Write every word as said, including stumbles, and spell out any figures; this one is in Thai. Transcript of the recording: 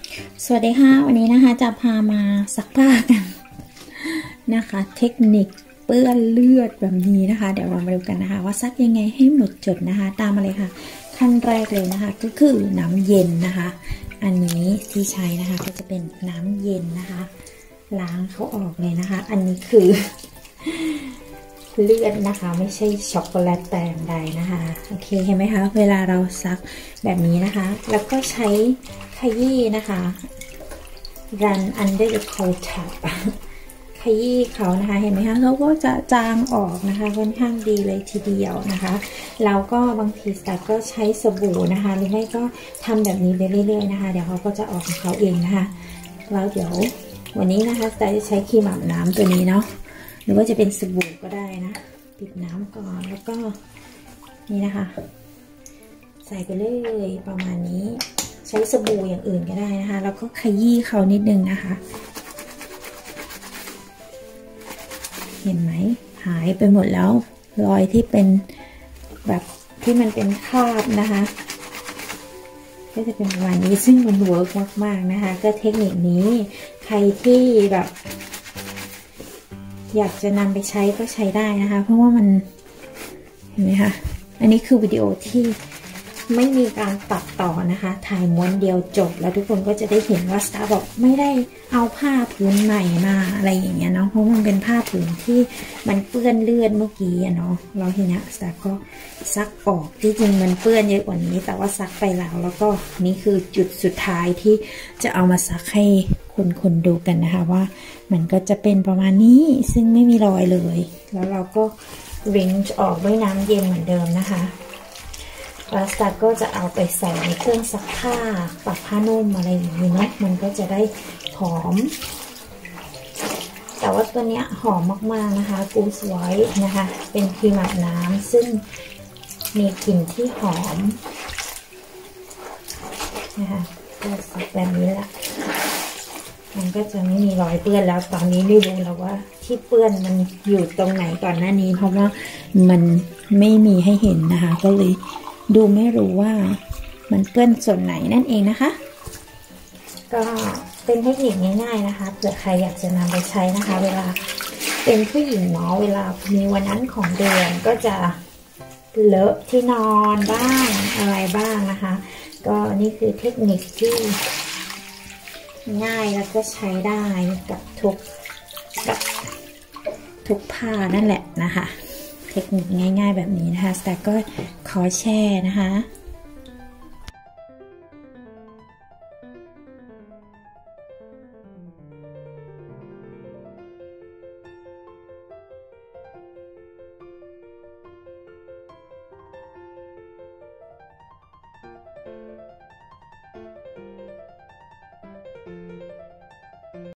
สวัสดีค่ะวันนี้นะคะจะพามาซักผ้ากันนะคะเทคนิคเปื้อนเลือดแบบนี้นะคะเดี๋ยวเรามาดูกันนะคะว่าซักยังไงให้หมดจดนะคะตามมาเลยค่ะขั้นแรกเลยนะคะก็คือน้ำเย็นนะคะอันนี้ที่ใช้นะคะก็จะเป็นน้ำเย็นนะคะล้างเขาออกเลยนะคะอันนี้คือเลือดนะคะไม่ใช่ช็อกโกแลตแต่อย่างใดนะคะโอเคเห็นไหมคะเวลาเราซักแบบนี้นะคะแล้วก็ใช้ขยี้นะคะ run under the cold tap ขยี้เขานะคะเห็นไหมคะเขาก็จะจางออกนะคะค่อนข้างดีเลยทีเดียวนะคะแล้วก็บางทีสตาร์ก็ใช้สบู่นะคะหรือไม่ก็ทำแบบนี้ไปเรื่อยๆนะคะเดี๋ยวเขาก็จะออกของเขาเองนะคะแล้วเดี๋ยววันนี้นะคะสตาร์จะใช้ครีมอาบน้ำตัวนี้เนาะหรือว่าจะเป็นสบู่ก็ได้นะปิดน้ำก่อนแล้วก็นี่นะคะใส่ไปเลยประมาณนี้ใช้สบู่อย่างอื่นก็ได้นะคะแล้วก็ขยี้เขานิดนึงนะคะเห็นไหมหายไปหมดแล้วรอยที่เป็นแบบที่มันเป็นคราบนะคะก็จะเป็นประมาณนี้ซึ่งมันเวิร์กมากๆนะคะก็เทคนิคนี้ใครที่แบบอยากจะนำไปใช้ก็ใช้ได้นะคะเพราะว่ามันเห็นไหมคะอันนี้คือวิดีโอที่ไม่มีการตัดต่อนะคะถ่ายม้วนเดียวจบแล้วทุกคนก็จะได้เห็นว่าสตาร์บอกไม่ได้เอาผ้าผืนใหม่มาอะไรอย่างเงี้ยเนาะเพราะมันเป็นผ้าผืนที่มันเปื้อนเลือดเมื่อกี้อะเนาะเราทีเนี้ยสตาร์ก็ซักออกที่จริงมันเปื้อนเยอะกว่านี้แต่ว่าซักไปแล้วแล้วก็นี่คือจุดสุดท้ายที่จะเอามาซักให้คนคนดูกันนะคะว่ามันก็จะเป็นประมาณนี้ซึ่งไม่มีรอยเลยแล้วเราก็รินช์ออกด้วยน้ำเย็นเหมือนเดิมนะคะแล้วสตาร์ก็จะเอาไปใส่ในเครื่องซักผ้าปักผ้านุ่มอะไรอย่างนี้เนาะมันก็จะได้หอมแต่ว่าตัวเนี้ยหอมมากๆนะคะกูสไวท์นะคะเป็นครีมอาบน้ำซึ่งมีกลิ่นที่หอมนะคะก็ซักแบบนี้แหละมันก็จะไม่มีรอยเปื้อนแล้วตอนนี้ไม่รู้แล้วว่าที่เปื้อนมันอยู่ตรงไหนก่อนหน้านี้เพราะว่ามันไม่มีให้เห็นนะคะก็เลยดูไม่รู้ว่ามันเปื้อนส่วนไหนนั่นเองนะคะก็เป็นเทคนิคง่ายๆนะคะเผื่อใครอยากจะนำไปใช้นะคะเวลาเป็นผู้หญิงเนาะเวลามีวันนั้นของเดือนก็จะเลอะที่นอนบ้างอะไรบ้างนะคะก็นี่คือเทคนิคที่ง่ายแล้วก็ใช้ได้กับทุกกับทุกผ้านั่นแหละนะคะเทคนิคง่ายๆแบบนี้นะคะแต่ก็ขอแชร์นะคะ